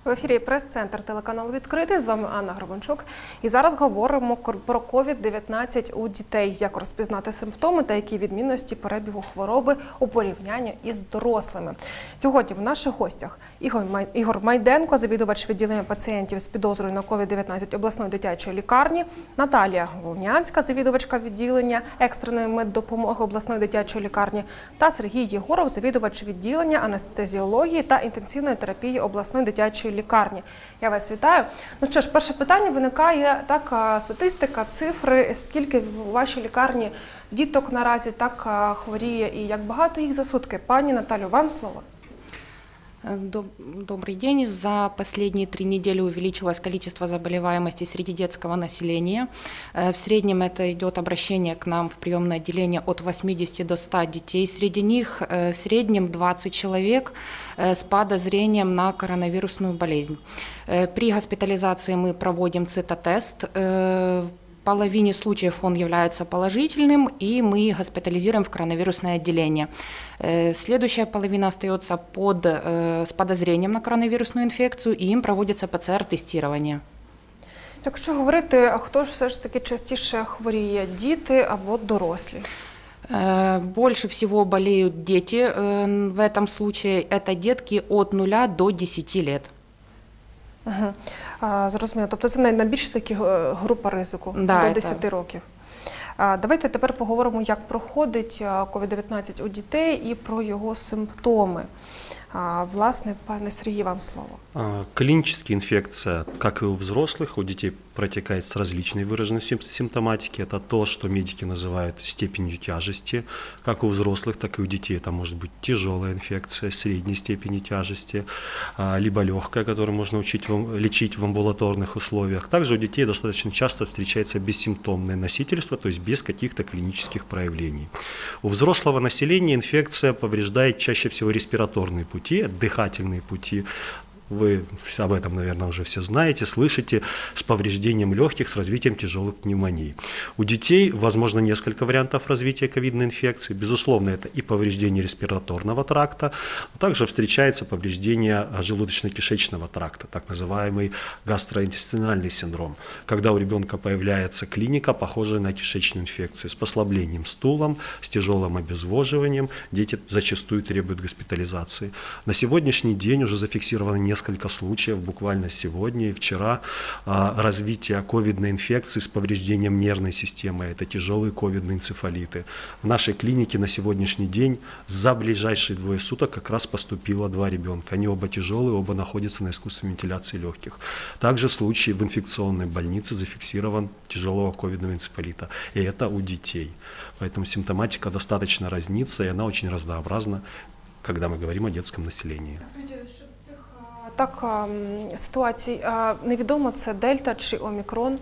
В ефірі прес-центр телеканалу «Відкритий». З вами Анна Гребенчук. І зараз говоримо про COVID-19 у дітей. Як розпізнати симптоми та які відмінності перебігу хвороби у порівнянні із дорослими. Сьогодні в наших гостях Ігор Майденко, завідувач відділення пацієнтів з підозрою на COVID-19 обласної дитячої лікарні, Наталія Волнянська, завідувачка відділення екстреної меддопомоги обласної дитячої лікарні та Сергій Єгоров, завідувач відділення анестезіології та інтенсивної терапії обласної дитячої лікарні. Я вас вітаю. Ну що ж, перше питання виникає, статистика, цифри, скільки в вашій лікарні діток наразі хворіє і як багато їх за сутки. Пані Наталю, вам слово. Добрый день. За последние 3 недели увеличилось количество заболеваемости среди детского населения. В среднем это идет обращение к нам в приемное отделение от 80 до 100 детей. Среди них в среднем 20 человек с подозрением на коронавирусную болезнь. При госпитализации мы проводим цитотест. В половине случаев он является положительным, и мы госпитализируем в коронавирусное отделение. Следующая половина остается с подозрением на коронавирусную инфекцию, и им проводится ПЦР-тестирование. Якщо говорити, а хто ж все ж таки частіше хворіє, діти або дорослі? Больше всего болеют дети. В этом случае это детки от 0 до 10 лет. Зрозуміло. Тобто це найбільш такі група ризику, до 10 років. Давайте тепер поговоримо, як проходить COVID-19 у дітей і про його симптоми. Власне, пане Сергій, вам слово. Клиническая инфекция, как и у взрослых, у детей протекает с различной выраженной симптоматики. Это то, что медики называют степенью тяжести. Как у взрослых, так и у детей. Это может быть тяжелая инфекция, средней степени тяжести, либо легкая, которую можно лечить в амбулаторных условиях. Также у детей достаточно часто встречается бессимптомное носительство, то есть без каких-то клинических проявлений. У взрослого населения инфекция повреждает чаще всего респираторные пути, дыхательные пути. Вы об этом, наверное, уже все знаете, слышите, с повреждением легких, с развитием тяжелых пневмоний. У детей, возможно, несколько вариантов развития ковидной инфекции. Безусловно, это и повреждение респираторного тракта, но также встречается повреждение желудочно-кишечного тракта, так называемый гастроинтестинальный синдром, когда у ребенка появляется клиника, похожая на кишечную инфекцию, с послаблением стулом, с тяжелым обезвоживанием. Дети зачастую требуют госпитализации. На сегодняшний день уже зафиксировано несколько случаев, буквально сегодня и вчера, развития ковидной инфекции с повреждением нервной системы. Это тяжелые ковидные энцефалиты. В нашей клинике на сегодняшний день за ближайшие 2 суток как раз поступило 2 ребенка. Они оба тяжелые, оба находятся на искусственной вентиляции легких. Также случай в инфекционной больнице зафиксирован тяжелого ковидного энцефалита. И это у детей. Поэтому симптоматика достаточно разнится, и она очень разнообразна, когда мы говорим о детском населении. Ситуацій невідомо, це дельта чи омікрон?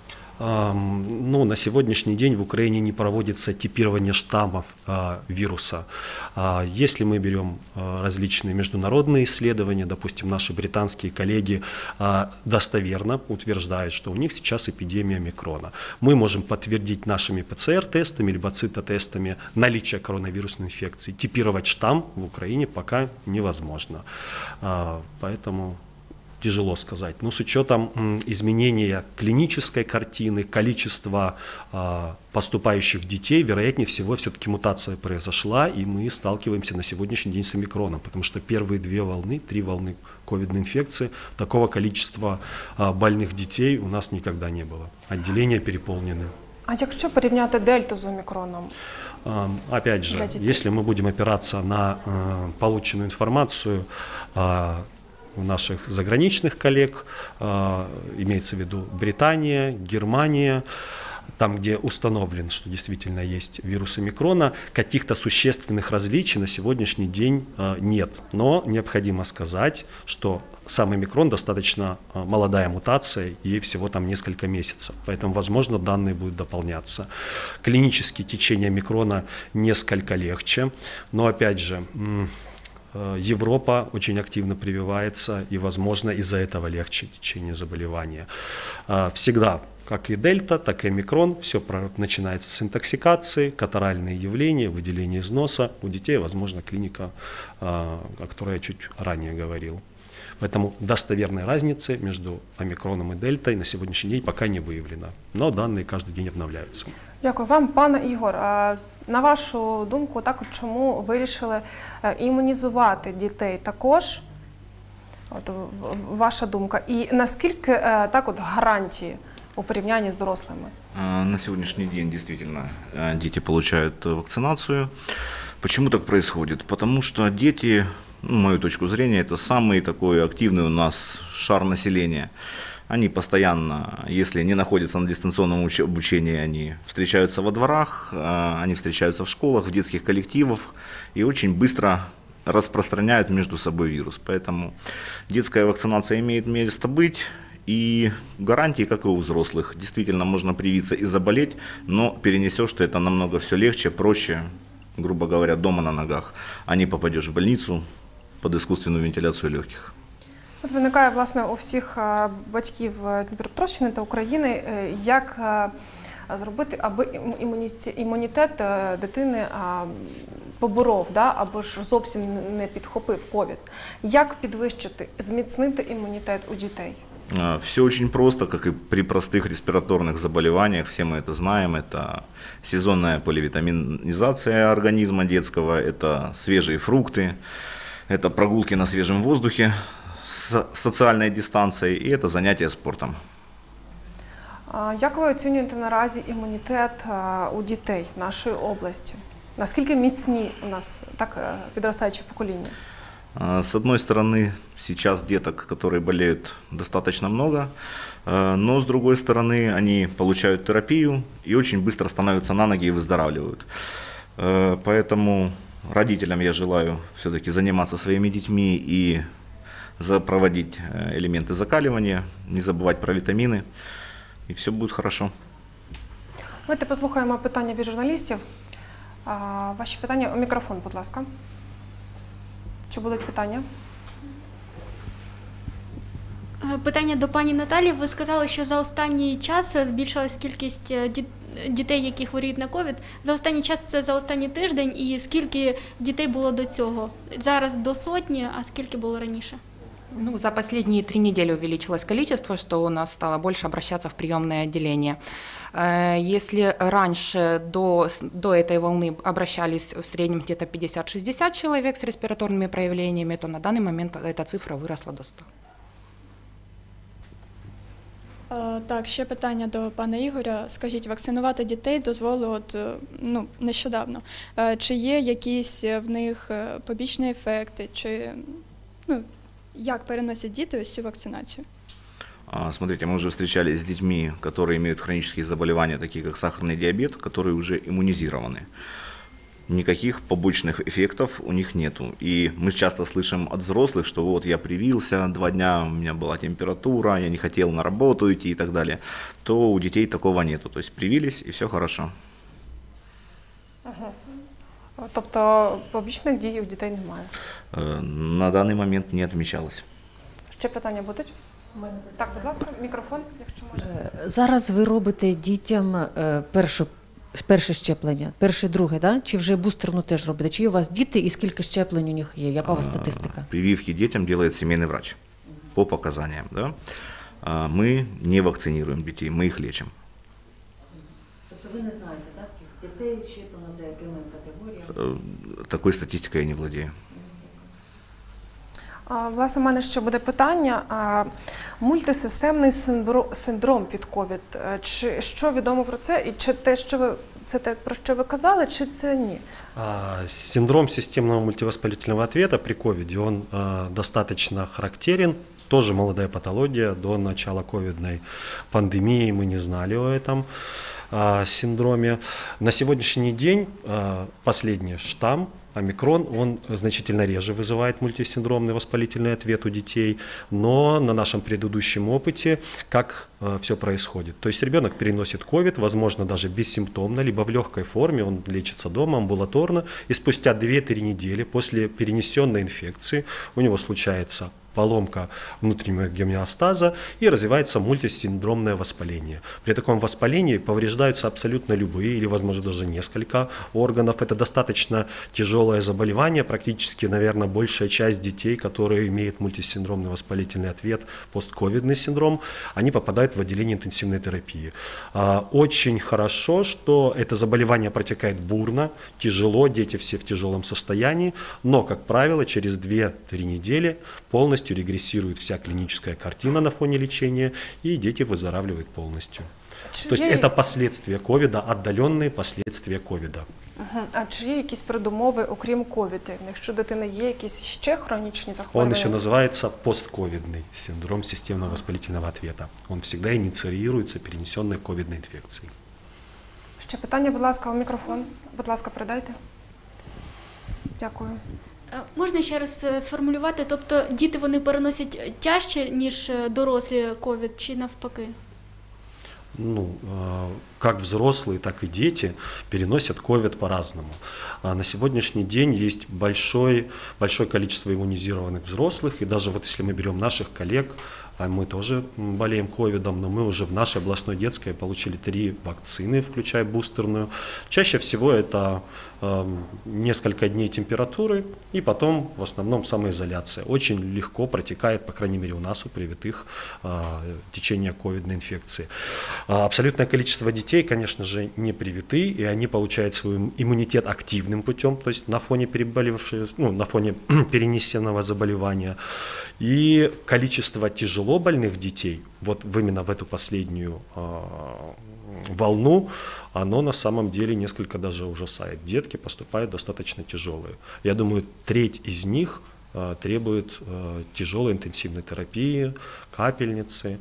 На сегодняшний день в Украине не проводится типирование штаммов вируса. Если мы берем различные международные исследования, допустим, наши британские коллеги достоверно утверждают, что у них сейчас эпидемия омикрона. Мы можем подтвердить нашими ПЦР-тестами либо цитотестами наличие коронавирусной инфекции. Типировать штамм в Украине пока невозможно. Поэтому тяжело сказать. Но с учетом изменения клинической картины, количества поступающих детей, вероятнее всего, все-таки мутация произошла, и мы сталкиваемся на сегодняшний день с омикроном, потому что первые 3 волны ковидной инфекции, такого количества больных детей у нас никогда не было. Отделения переполнены. А якщо порівняти дельту з омікроном? Опять же, если мы будем опираться на полученную информацию, у наших заграничных коллег, имеется в виду Британия, Германия, там, где установлен, что действительно есть вирус омикрона, каких-то существенных различий на сегодняшний день нет. Но необходимо сказать, что сам омикрон достаточно молодая мутация, ей всего там несколько месяцев, поэтому, возможно, данные будут дополняться. Клинические течения омикрона несколько легче, но, опять же, Европа очень активно прививается, и, возможно, из-за этого легче течение заболевания. Всегда, как и дельта, так и омикрон, все начинается с интоксикации, катаральные явления, выделение из носа. У детей, возможно, клиника, о которой я чуть ранее говорил. Поэтому достоверной разницы между омикроном и дельтой на сегодняшний день пока не выявлено. Но данные каждый день обновляются. Дякую вам, пане Ігор. На вашу думку, чому вирішили імунізувати дітей також? Ваша думка. І наскільки гарантії у порівнянні з дорослими? На сегодняшний день действительно дети получают вакцинацию. Почему так происходит? Потому что дети, мою точку зрения, это самый такой активный у нас шар населения. Они постоянно, если не находятся на дистанционном обучении, они встречаются во дворах, они встречаются в школах, в детских коллективах и очень быстро распространяют между собой вирус. Поэтому детская вакцинация имеет место быть. И гарантии, как и у взрослых. Действительно, можно привиться и заболеть, но перенесешь ты это намного все легче, проще, грубо говоря, дома на ногах, а не попадешь в больницу под искусственную вентиляцию легких. От виникає, власне, у всіх батьків Дніпропетровщини та України, як зробити, аби імунітет дитини поборов, або ж зовсім не підхопив ковід. Як підвищити, зміцнити імунітет у дітей? Все очень просто, как и при простых респираторных заболеваниях, все мы это знаем, это сезонная поливитаминизация организма детского, это свежие фрукты, это прогулки на свежем воздухе с социальной дистанцией и это занятия спортом. Як ви оцінюєте наразі імунітет у дітей нашої області? Наскільки міцні у нас підростаюче покоління? С одной стороны, сейчас деток, которые болеют, достаточно много, но с другой стороны, они получают терапию и очень быстро становятся на ноги и выздоравливают. Поэтому родителям я желаю все-таки заниматься своими детьми и проводить элементы закаливания, не забывать про витамины, и все будет хорошо. Давайте послухаємо питання від журналістів. Ваші питання у мікрофон, будь ласка. Чи будуть питання? Питання до пані Наталі. Ви сказали, що за останній час збільшилась кількість дітей, які хворіють на ковід. За останній час це за останній тиждень, і скільки дітей було до цього? Зараз до сотні, а скільки було раніше? За последние 3 недели увеличилось количество, что у нас стало больше обращаться в приемное отделение. Если раньше до этой волны обращались в среднем где-то 50-60 человек с респираторными проявлениями, то на данный момент эта цифра выросла до 100. Так, ще питання до пана Ігоря. Скажіть, вакцинувати дітей дозволили нещодавно. Чи є якісь в них побічні ефекти, чи як переносять діти ось цю вакцинацію? Смотрите, мы уже встречались с детьми, которые имеют хронические заболевания, такие как сахарный диабет, которые уже иммунизированы. Никаких побочных эффектов у них нету. И мы часто слышим от взрослых, что вот я привился, 2 дня у меня была температура, я не хотел на работу идти и так далее. То у детей такого нету. То есть привились и все хорошо. Тобто побічних дій у дітей немає? На данный момент не отмечалось. Ще питання будуть? Так, будь ласка, мікрофон, якщо можна. Зараз ви робите дітям перше щеплення, перше, друге, да? Чи вже бустерну теж робите? Чи у вас діти і скільки щеплень у них є? Яка у вас статистика? Прививки детям делает семейный врач по показаниям. Да? Мы не вакцинируем детей, мы их лечим. Тобто ви не знаєте, так? Дітей щеплено за якими категоріями? Такой статистикой я не владею. Власне, у мене ще буде питання. Мультисистемний синдром від ковід. Що відомо про це? І чи це те, про що ви казали, чи це ні? Синдром системного мультивоспалительного ответа при ковиде, он достаточно характерен. Тоже молодая патология. До начала ковидной пандемии мы не знали о этом синдроме. На сегодняшний день последний штамм, омикрон, он значительно реже вызывает мультисиндромный воспалительный ответ у детей, но на нашем предыдущем опыте как все происходит. То есть ребенок переносит ковид, возможно, даже бессимптомно, либо в легкой форме, он лечится дома, амбулаторно, и спустя 2-3 недели после перенесенной инфекции у него случается поломка внутреннего гомеостаза и развивается мультисиндромное воспаление. При таком воспалении повреждаются абсолютно любые или, возможно, даже несколько органов. Это достаточно тяжелое заболевание. Практически, наверное, большая часть детей, которые имеют мультисиндромный воспалительный ответ, постковидный синдром, они попадают в отделение интенсивной терапии. Очень хорошо, что это заболевание протекает бурно, тяжело, дети все в тяжелом состоянии, но, как правило, через 2-3 недели полностью регрессирует вся клиническая картина на фоне лечения, и дети выздоравливают полностью. То есть это последствия ковида, отдаленные последствия ковида. А чи є якісь передумови, окрім ковіду? Якщо у дитини є якісь ще хронічні Он захворювання? еще называется постковидный синдром системного воспалительного ответа. Он всегда инициируется перенесенной ковидной инфекцией. Ще питання, будь ласка, у мікрофон. Будь ласка, передайте. Дякую. Можна ще раз сформулювати, тобто діти вони переносять тяжче, ніж дорослі ковід, чи навпаки? Ну, как взрослые, так и дети переносят ковид по-разному. На сегодняшний день есть большое количество иммунизированных взрослых, и даже вот если мы берем наших коллег, мы тоже болеем ковидом, но мы уже в нашей областной детской получили 3 вакцины, включая бустерную. Чаще всего это несколько дней температуры и потом в основном самоизоляция. Очень легко протекает, по крайней мере у нас, у привитых, течение ковидной инфекции. Абсолютное количество детей, конечно же, не привиты, и они получают свой иммунитет активным путем, то есть на фоне на фоне перенесенного заболевания. И количество тяжело больных детей, вот именно в эту последнюю волну, оно на самом деле несколько даже ужасает. Детки поступают достаточно тяжелые. Я думаю, треть из них требует тяжелой интенсивной терапии, капельницы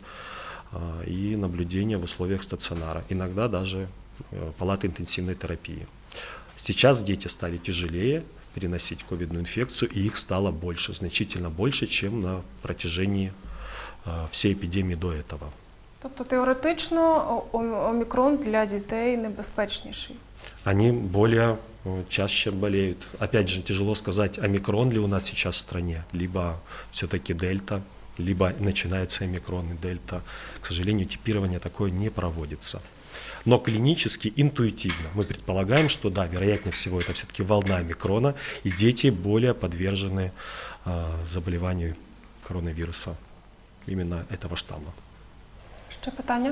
и наблюдения в условиях стационара, иногда даже палаты интенсивной терапии. Сейчас дети стали тяжелее переносить ковидную инфекцию, и их стало больше, значительно больше, чем на протяжении всей эпидемии до этого. Тобто теоретично омікрон для дітей небезпечніший? Они более чаще болеют. Опять же, тяжело сказать, омикрон ли у нас сейчас в стране, либо все-таки дельта, либо начинается омикрон и дельта. К сожалению, типирование такое не проводится. Но клинически, интуитивно мы предполагаем, что да, вероятнее всего это все-таки волна омикрона, и дети более подвержены заболеванию коронавируса, именно этого штамма. Ще питання?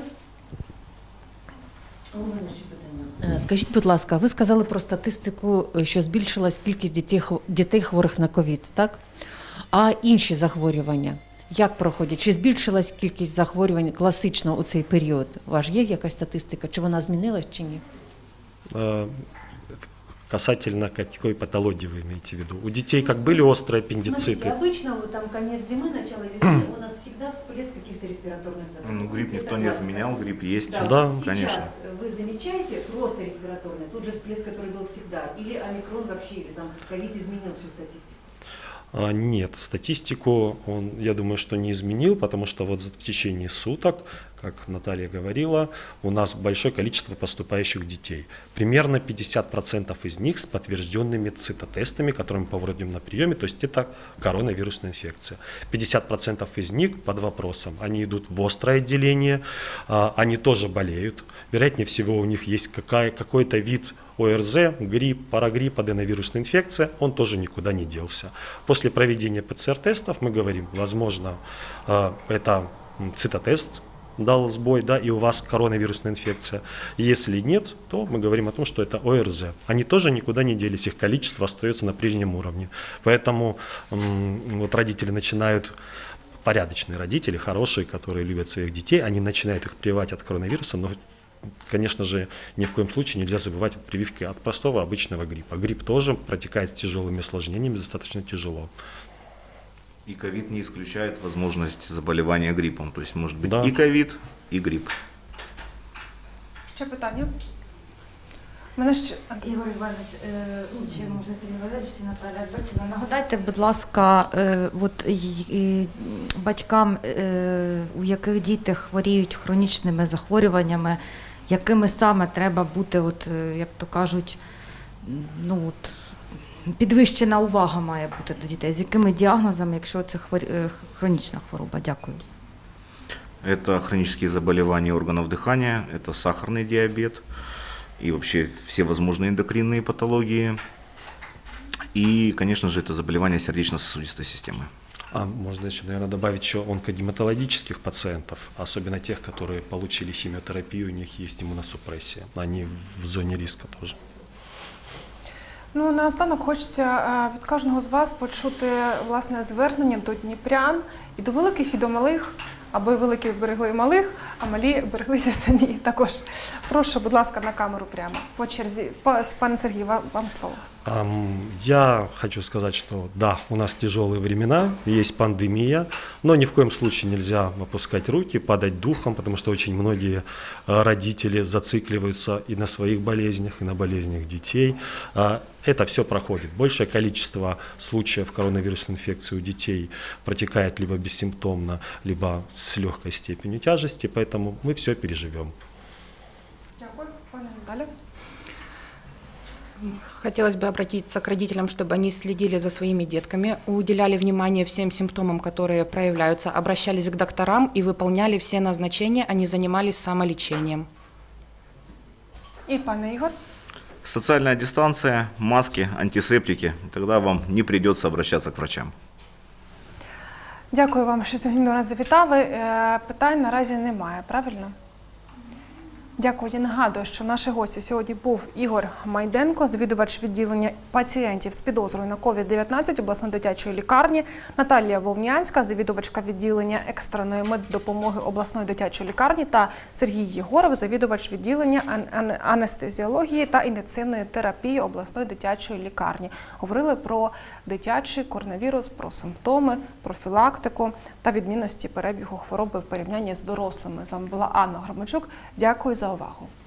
Скажіть, будь ласка, ви сказали про статистику, що збільшилась кількість дітей хворих на ковід, так? А інші захворювання як проходять? Чи збільшилась кількість захворювань класично у цей період? У вас є якась статистика? Чи вона змінилась, чи ні? Касательно какой патологии вы имеете в виду? У детей как были острые аппендициты? Смотрите, обычно вот там конец зимы, начало весны, у нас всегда всплеск каких-то респираторных заболеваний. Ну, грипп никто не отменял, грипп есть. Да, вот конечно. сейчас вы замечаете просто респираторный, тот же всплеск, который был всегда, или омикрон вообще, или там ковид изменил всю статистику? Нет, статистику он, я думаю, что не изменил, потому что вот в течение суток, как Наталья говорила, у нас большое количество поступающих детей. Примерно 50% из них с подтвержденными цитотестами, которые мы проводим на приеме, то есть это коронавирусная инфекция. 50% из них под вопросом. Они идут в острое отделение, они тоже болеют. Вероятнее всего у них есть какой-то вид ОРЗ, грипп, парагрипп, аденовирусная инфекция, он тоже никуда не делся. После проведения ПЦР-тестов мы говорим, возможно, это цитотест дал сбой, да, и у вас коронавирусная инфекция. Если нет, то мы говорим о том, что это ОРЗ. Они тоже никуда не делись, их количество остается на прежнем уровне. Поэтому вот родители начинают, порядочные родители, хорошие, которые любят своих детей, они начинают их прививать от коронавируса, но конечно же, ни в коем случае нельзя забывать прививки от простого обычного гриппа. Грипп тоже протекает с тяжелыми осложнениями, достаточно тяжело. И ковид не исключает возможность заболевания гриппом. То есть может быть Да. и ковид, и грипп. Ще питання? Мене ще... Ігор Іванович, чи може Сергій Валерійович, чи Наталя Альбертівна, нагадайте, будь ласка, от батькам, у яких діти хворіють хронічними захворюваннями, якими саме треба бути, от, як то кажуть, ну, от, підвищена увага має бути до дітей? З якими діагнозами, якщо це хронічна хвороба? Дякую. Это хронические заболевания органов дыхания, это сахарный диабет и вообще все возможные эндокринные патологии. И, конечно же, это заболевания сердечно-сосудистой системы. А можно еще, наверное, добавить еще онкогематологических пациентов, особенно тех, которые получили химиотерапию, у них есть иммуносупрессия. Они в зоне риска тоже. Ну, наостанок хочеться від кожного з вас почути власне звернення до дніпрян і до великих, і до малих, аби великі берегли малих, а малі береглися самі. Також прошу, будь ласка, на камеру прямо по черзі. Пане Сергій, вам слово. Я хочу сказать, что да, у нас тяжелые времена, есть пандемия, но ни в коем случае нельзя опускать руки, падать духом, потому что очень многие родители зацикливаются и на своих болезнях, и на болезнях детей. Это все проходит. Большее количество случаев коронавирусной инфекции у детей протекает либо бессимптомно, либо с легкой степенью тяжести, поэтому мы все переживем. Дякую, пане Наталі. Хотелось бы обратиться к родителям, чтобы они следили за своими детками, уделяли внимание всем симптомам, которые проявляются, обращались к докторам и выполняли все назначения, а не занимались самолечением. І пане Ігор. Социальная дистанция, маски, антисептики. Тогда вам не придется обращаться к врачам. Дякую вам, що сьогодні до нас завітали. Питань наразі немає, правильно? Дякую. Я нагадую, що наші гості сьогодні був Ігор Майденко, завідувач відділення пацієнтів з підозрою на COVID-19 обласної дитячої лікарні, Наталія Волнянська, завідувачка відділення екстреної меддопомоги обласної дитячої лікарні та Сергій Єгоров, завідувач відділення анестезіології та інтенсивної терапії обласної дитячої лікарні. Говорили про дитячий коронавірус, про симптоми, профілактику та відмінності перебігу хвороби в порівнянні з дорослими. З вами була Анна Громадчук. Дякую за увагу.